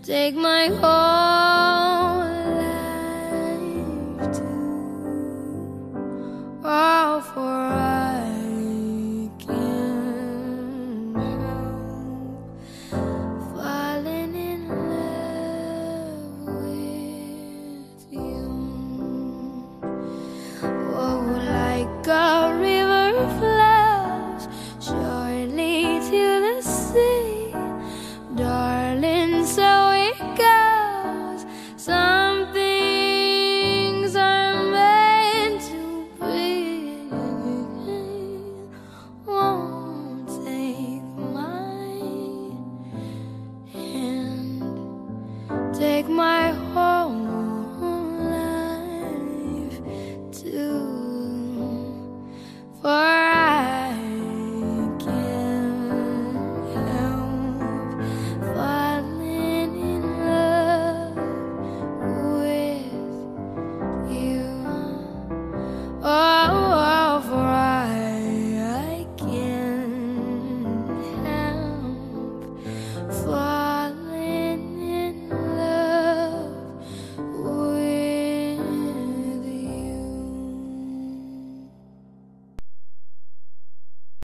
take my whole life too. Oh, for I can't help falling in love with you. Oh, like a river flows surely to the sea, darling, so it goes. Some things are meant to be. Won't take my hand, take my heart.